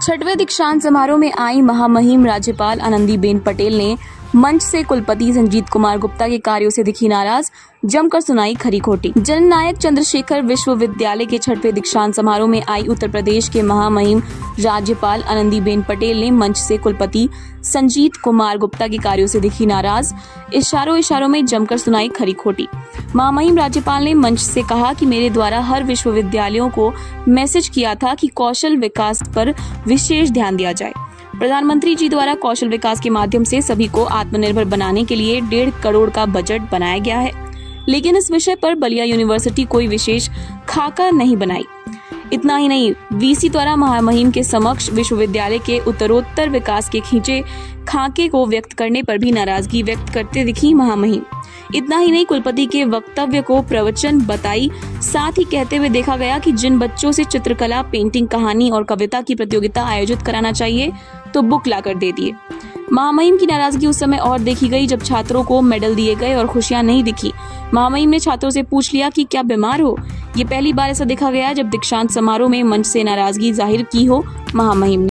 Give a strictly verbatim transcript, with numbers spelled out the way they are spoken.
छठवें दीक्षांत समारोह में आई महामहिम राज्यपाल आनंदीबेन पटेल ने मंच से कुलपति संजीत कुमार गुप्ता के कार्यों से दिखी नाराज, जमकर सुनाई खरी खोटी। जननायक चंद्रशेखर विश्वविद्यालय के छठवें दीक्षांत समारोह में आई उत्तर प्रदेश के महामहिम राज्यपाल आनंदीबेन पटेल ने मंच से कुलपति संजीत कुमार गुप्ता के कार्यों से दिखी नाराज, इशारों इशारों में जमकर सुनाई खरी खोटी। महामहिम राज्यपाल ने मंच से कहा कि मेरे द्वारा हर विश्वविद्यालयों को मैसेज किया था कि कौशल विकास पर विशेष ध्यान दिया जाए। प्रधानमंत्री जी द्वारा कौशल विकास के माध्यम से सभी को आत्मनिर्भर बनाने के लिए डेढ़ करोड़ का बजट बनाया गया है, लेकिन इस विषय पर बलिया यूनिवर्सिटी कोई विशेष खाका नहीं बनाई। इतना ही नहीं, वीसी द्वारा महामहिम के समक्ष विश्वविद्यालय के उत्तरोत्तर विकास के खींचे खाके को व्यक्त करने पर भी नाराजगी व्यक्त करते दिखी महामहिम। इतना ही नहीं, कुलपति के वक्तव्य को प्रवचन बताई, साथ ही कहते हुए देखा गया कि जिन बच्चों से चित्रकला, पेंटिंग, कहानी और कविता की प्रतियोगिता आयोजित कराना चाहिए तो बुक लाकर दे दिए। महामहिम की नाराजगी उस समय और देखी गई जब छात्रों को मेडल दिए गए और खुशियां नहीं दिखी। महामहिम ने छात्रों से पूछ लिया कि क्या बीमार हो। ये पहली बार ऐसा देखा गया जब दीक्षांत समारोह में मंच से नाराजगी जाहिर की हो महामहिम ने।